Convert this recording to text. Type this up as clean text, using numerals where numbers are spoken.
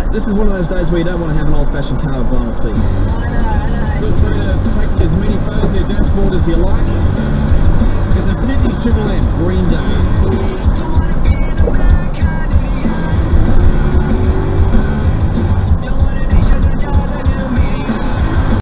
This is one of those days where you don't want to have an old-fashioned car with vinyl seats. Feel free to take as many photos of your dashboard as you like. It's a 50 Triple M, green day.